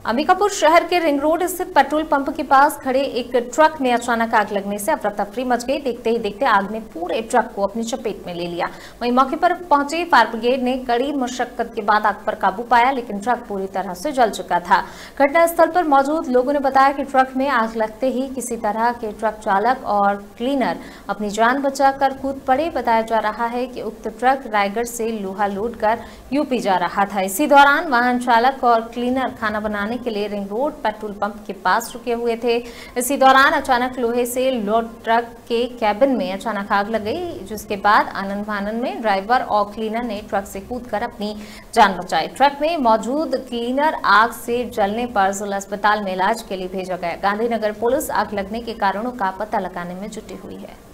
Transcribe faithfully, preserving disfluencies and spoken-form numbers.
अंबिकापुर शहर के ring road स्थित पेट्रोल पंप के पास खड़े एक ट्रक में अचानक आग लगने से अफरा तफरी मच गई। देखते ही देखते आग ने पूरे ट्रक को अपनी चपेट में ले लिया। वहीं मौके पर पहुंचे फायर ब्रिगेड ने कड़ी मशक्कत के बाद आग पर काबू पाया, लेकिन ट्रक पूरी तरह से जल चुका था। घटनास्थल पर मौजूद लोगों ने बताया कि ट्रक में आग लगते ही किसी तरह के ट्रक चालक और क्लीनर अपनी जान बचाकर कूद पड़े। बताया जा रहा है कि उक्त ट्रक रायगढ़ से लोहा लोड कर यूपी जा रहा था। इसी दौरान वाहन चालक और क्लीनर खाना बनाने के लिए रिंग रोड पेट्रोल पंप के पास रुके हुए थे। इसी दौरान अचानक लोहे से लोड ट्रक के कैबिन में अचानक आग लग गई, जिसके बाद आनंद फानन में ड्राइवर और क्लीनर ने ट्रक से कूदकर अपनी जान बचाई। ट्रक में मौजूद क्लीनर आग से जलने पर जिला अस्पताल में इलाज के लिए भेजा गया। गांधीनगर पुलिस आग लगने के कारणों का पता लगाने में जुटी हुई है।